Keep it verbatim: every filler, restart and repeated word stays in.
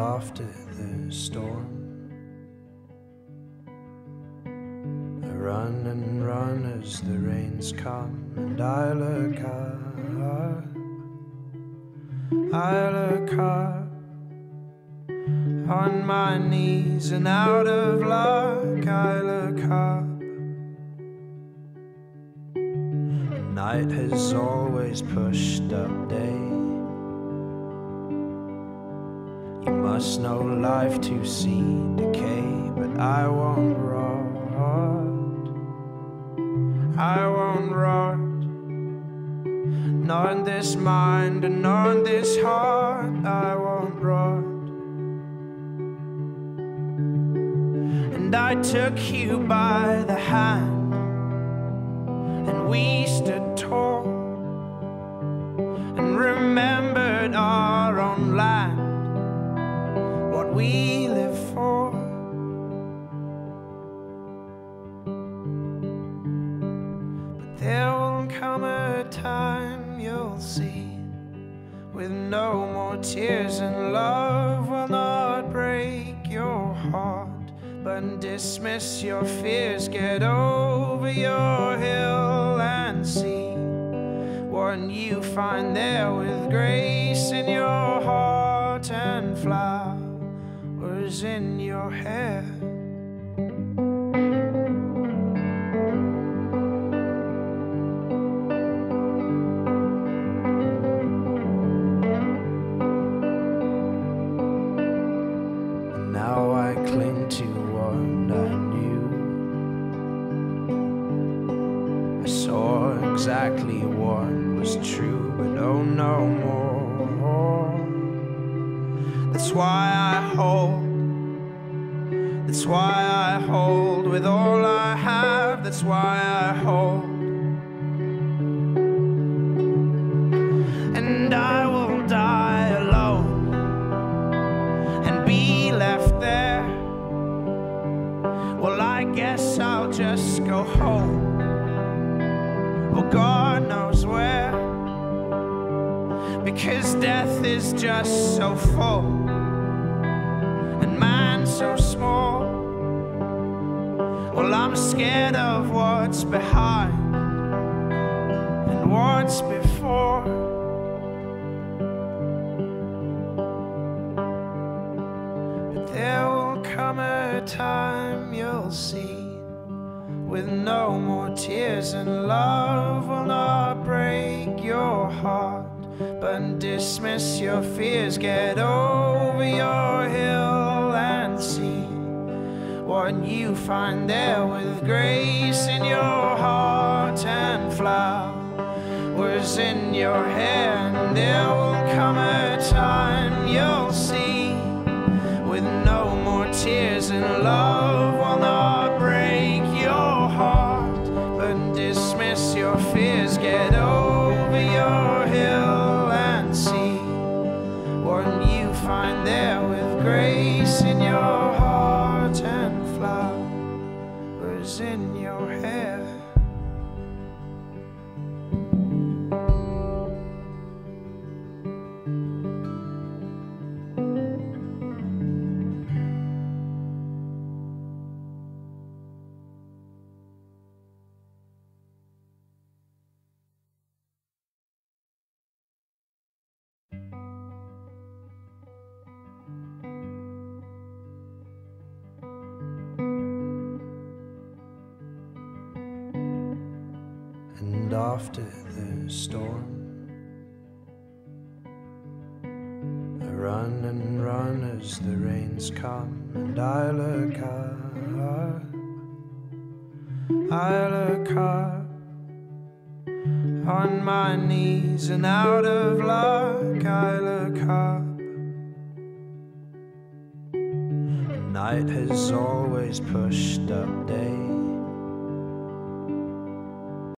after the storm, I run and run as the rains come, and I look up, I look up on my knees, and out of luck I look up. Night has always pushed up day. You must know life to see decay, but I won't rot, I won't rot, not in this mind and not in this heart. I won't rot. And I took you by the hand, and we stood tall and remembered our own land, what we live for. But there will come a time you'll see, with no more tears, and love will not break your heart, but dismiss your fears. Get over your hill and see what you find there, with grace in your heart and flowers in your hair. And now I cling to what I knew. I saw exactly what was true, but oh, no more. That's why I hold, that's why I hold with all I have. That's why I hold, and I will die alone and be left there. Well, I guess I'll just go home, well, God knows where, because death is just so full and man so small. Well, I'm scared of what's behind and what's before. But there will come a time you'll see, with no more tears, and love will not break your heart, but dismiss your fears. Get over your hill and see what you find there, with grace in your heart and flowers in your hair. And there will come a time you'll see, with no more tears, and love will not break your heart, but dismiss your fears. Get over your hill and see what you find there, with grace in your heart and flowers in your hair. And after the storm, I run and run as the rains come, and I look up, I look up on my knees, and out of luck I look up. Night has always pushed up day.